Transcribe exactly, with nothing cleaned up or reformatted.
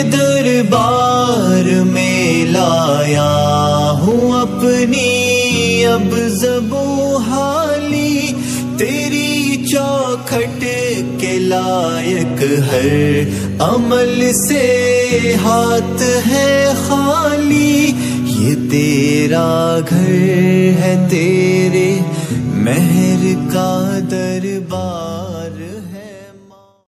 दरबार में लाया हूँ अपनी अब ज़बो हाली, तेरी चौखट के लायक हर अमल से हाथ है खाली। ये तेरा घर है, तेरे मेहर का दरबार।